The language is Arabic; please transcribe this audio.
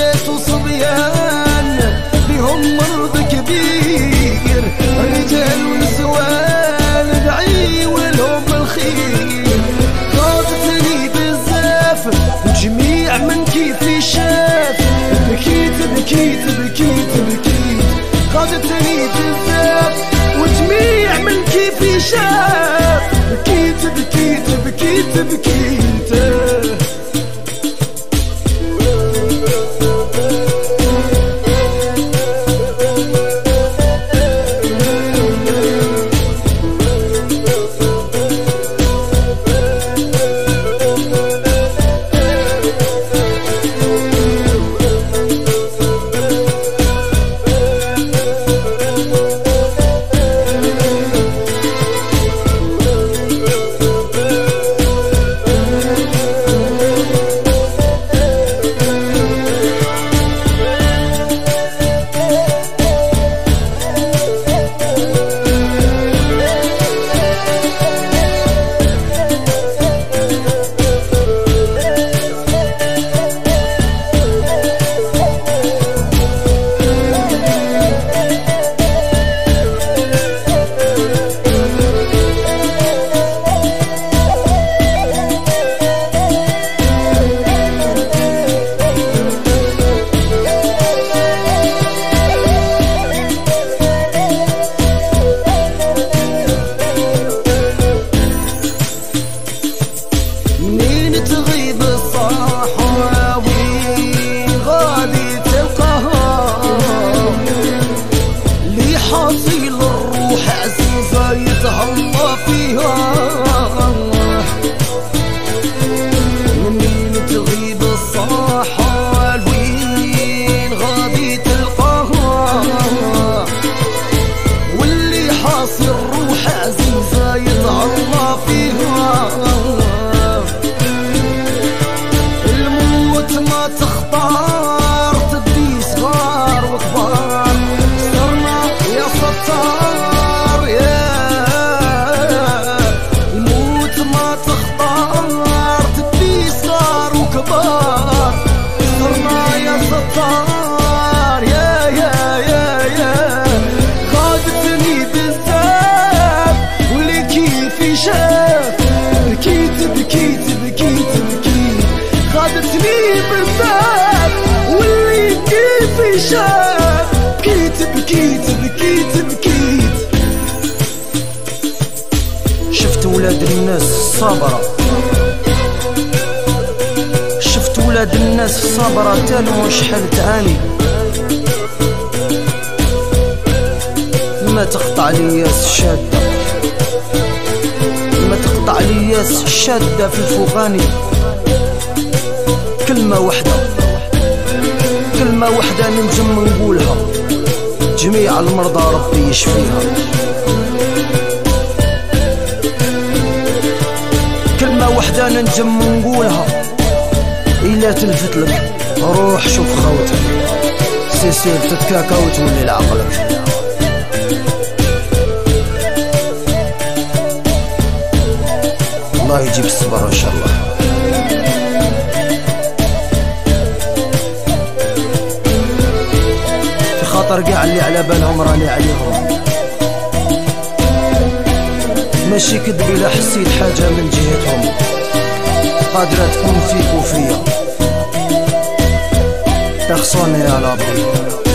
ولات وصبيان بهم مرض كبير، رجال ونسوان دعي ولهم الخير. غاضتني بزاف وجميع من كيفي شاف، بكيت بكيت بكيت بكيت. غاضتني بزاف وجميع من كيفي شاف، بكيت بكيت بكيت بكيت. تغيب الصحراوي غادي تلقاها، لي حاصل الروح عزيزة يتهلا فيها. منين تغيب الصحراوي غادي تلقاها، واللي حاصل الروح عزيزة يتهلا فيها. ما تختار تدي صغار وكبار، صرنا يا ستار يا الموت. ما تختار تدي صغار وكبار، صرنا يا ستار يا يا يا يا. غادتني بزاف واللي كيفي شاف، بكيت بكيت بكيت بكيت. غادتني بزاف واللي كيفي شاف، بكيت بكيت بكيت بكيت. شفت ولاد الناس الصابرة، شفت ولاد الناس الصابرة تالو شحال تعاني. ما تقطع لياس الشادة، ما تقطع لياس الشادة في الفوقاني. كلمة وحدة، كلمة وحدة ننجم نقولها، جميع المرضى ربي يشفيها. كلمة وحدة ننجم نقولها، إلا تلفت لك روح شوف خوتك، سيسير تتكاكا وتولي لعقلك. الله يجيب الصبر إن شاء الله. خاطر كاع اللي على بالهم راني عليهم، ماشي كذب إلا حسيت حاجة من جهتهم، قادرة تكون فيك وفيا. بيرسوني على بالي.